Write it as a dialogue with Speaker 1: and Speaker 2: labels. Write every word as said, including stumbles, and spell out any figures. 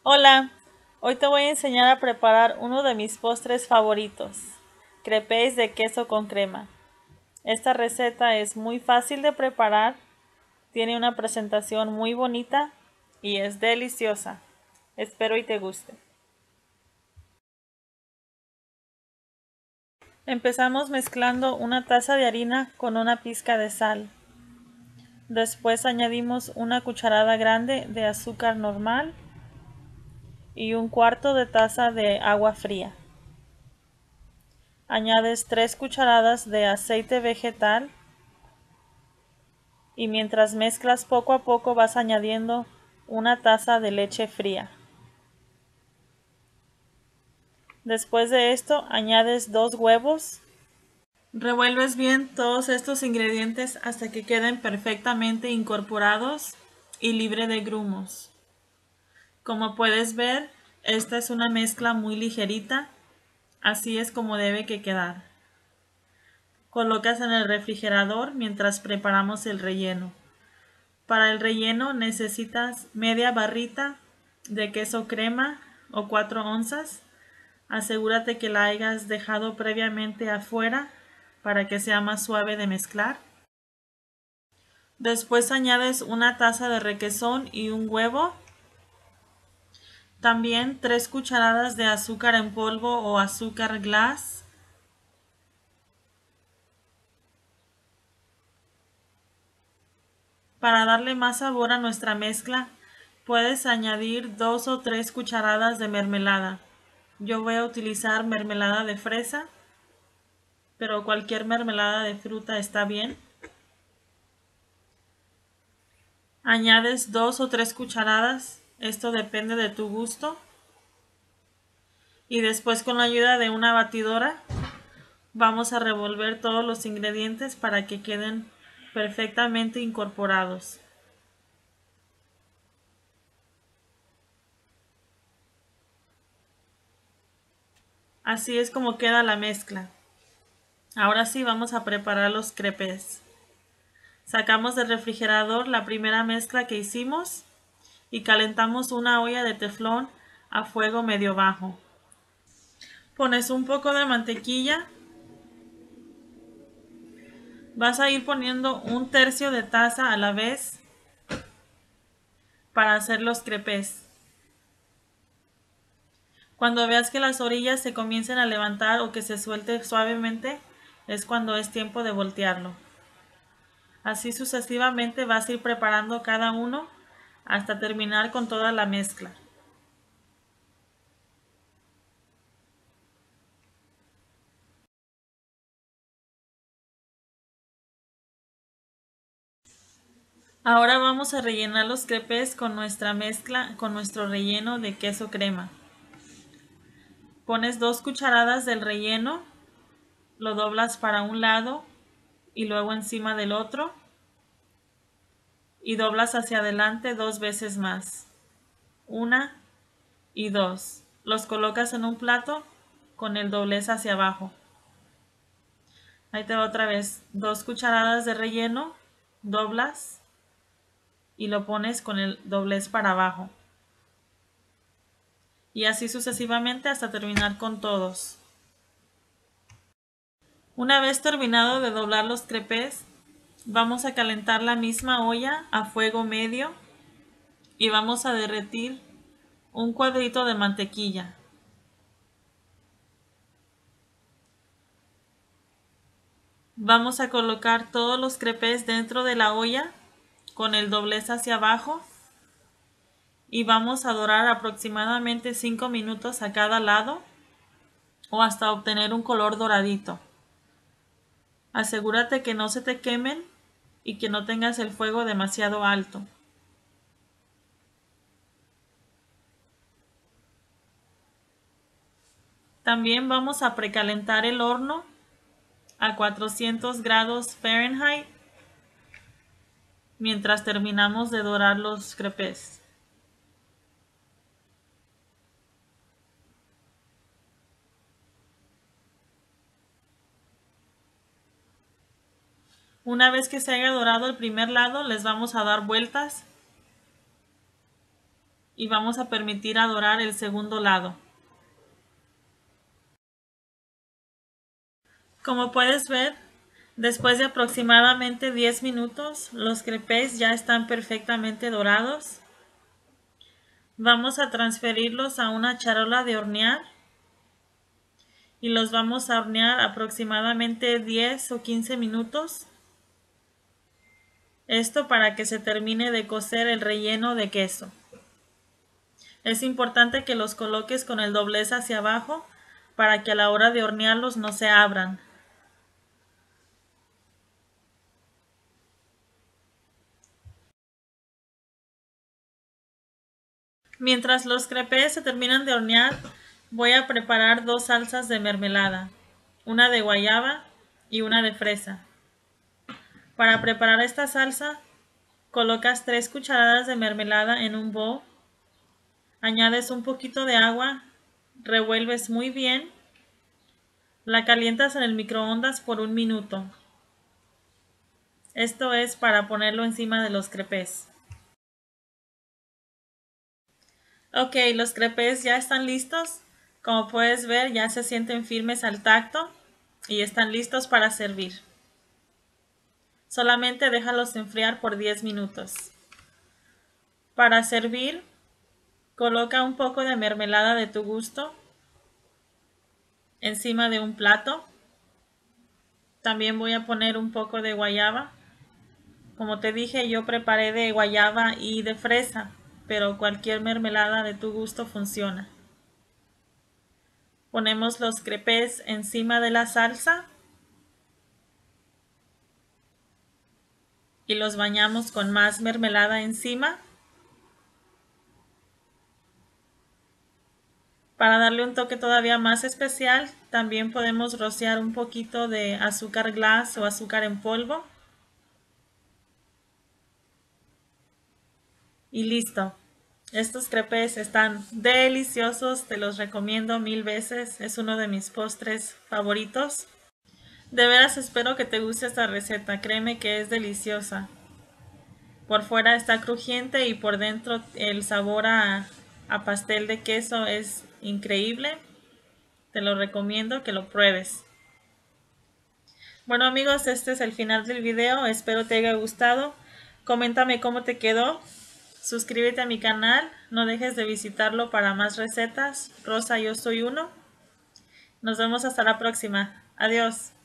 Speaker 1: Hola, hoy te voy a enseñar a preparar uno de mis postres favoritos, crepes de queso con crema. Esta receta es muy fácil de preparar, tiene una presentación muy bonita y es deliciosa. Espero y te guste. Empezamos mezclando una taza de harina con una pizca de sal. Después añadimos una cucharada grande de azúcar normal y un cuarto de taza de agua fría. Añades tres cucharadas de aceite vegetal y mientras mezclas poco a poco vas añadiendo una taza de leche fría. Después de esto añades dos huevos. Revuelves bien todos estos ingredientes hasta que queden perfectamente incorporados y libre de grumos. Como puedes ver, esta es una mezcla muy ligerita, así es como debe que quedar. Colocas en el refrigerador mientras preparamos el relleno. Para el relleno necesitas media barrita de queso crema o cuatro onzas. Asegúrate que la hayas dejado previamente afuera para que sea más suave de mezclar. Después añades una taza de requesón y un huevo. También tres cucharadas de azúcar en polvo o azúcar glass. Para darle más sabor a nuestra mezcla, puedes añadir dos o tres cucharadas de mermelada. Yo voy a utilizar mermelada de fresa, pero cualquier mermelada de fruta está bien. Añades dos o tres cucharadas, esto depende de tu gusto. Y después con la ayuda de una batidora vamos a revolver todos los ingredientes para que queden perfectamente incorporados. Así es como queda la mezcla. Ahora sí vamos a preparar los crepes. Sacamos del refrigerador la primera mezcla que hicimos y calentamos una olla de teflón a fuego medio bajo. Pones un poco de mantequilla. Vas a ir poniendo un tercio de taza a la vez para hacer los crepes. Cuando veas que las orillas se comiencen a levantar o que se suelte suavemente, es cuando es tiempo de voltearlo. Así sucesivamente vas a ir preparando cada uno hasta terminar con toda la mezcla. Ahora vamos a rellenar los crepes con nuestra mezcla, con nuestro relleno de queso crema. Pones dos cucharadas del relleno, lo doblas para un lado y luego encima del otro y doblas hacia adelante dos veces más. Una y dos. Los colocas en un plato con el doblez hacia abajo. Ahí te va otra vez. Dos cucharadas de relleno, doblas y lo pones con el doblez para abajo. Y así sucesivamente hasta terminar con todos. Una vez terminado de doblar los crepes, vamos a calentar la misma olla a fuego medio y vamos a derretir un cuadrito de mantequilla. Vamos a colocar todos los crepes dentro de la olla con el doblez hacia abajo y vamos a dorar aproximadamente cinco minutos a cada lado o hasta obtener un color doradito. Asegúrate que no se te quemen y que no tengas el fuego demasiado alto. También vamos a precalentar el horno a cuatrocientos grados Fahrenheit mientras terminamos de dorar los crepes. Una vez que se haya dorado el primer lado, les vamos a dar vueltas y vamos a permitir a dorar el segundo lado. Como puedes ver, después de aproximadamente diez minutos, los crepes ya están perfectamente dorados. Vamos a transferirlos a una charola de hornear y los vamos a hornear aproximadamente diez o quince minutos. Esto para que se termine de cocer el relleno de queso. Es importante que los coloques con el doblez hacia abajo para que a la hora de hornearlos no se abran. Mientras los crepes se terminan de hornear, voy a preparar dos salsas de mermelada, una de guayaba y una de fresa. Para preparar esta salsa, colocas tres cucharadas de mermelada en un bowl, añades un poquito de agua, revuelves muy bien, la calientas en el microondas por un minuto. Esto es para ponerlo encima de los crepes. Ok, los crepes ya están listos. Como puedes ver, ya se sienten firmes al tacto y están listos para servir. Solamente déjalos enfriar por diez minutos. Para servir, coloca un poco de mermelada de tu gusto encima de un plato. También voy a poner un poco de guayaba. Como te dije, yo preparé de guayaba y de fresa, pero cualquier mermelada de tu gusto funciona. Ponemos los crepes encima de la salsa y los bañamos con más mermelada encima. Para darle un toque todavía más especial, también podemos rociar un poquito de azúcar glass o azúcar en polvo. Y listo. Estos crepes están deliciosos, te los recomiendo mil veces. Es uno de mis postres favoritos. De veras espero que te guste esta receta, créeme que es deliciosa. Por fuera está crujiente y por dentro el sabor a, a pastel de queso es increíble. Te lo recomiendo que lo pruebes. Bueno amigos, este es el final del video, espero te haya gustado. Coméntame cómo te quedó. Suscríbete a mi canal, no dejes de visitarlo para más recetas. Rosa, yo soy uno. Nos vemos hasta la próxima. Adiós.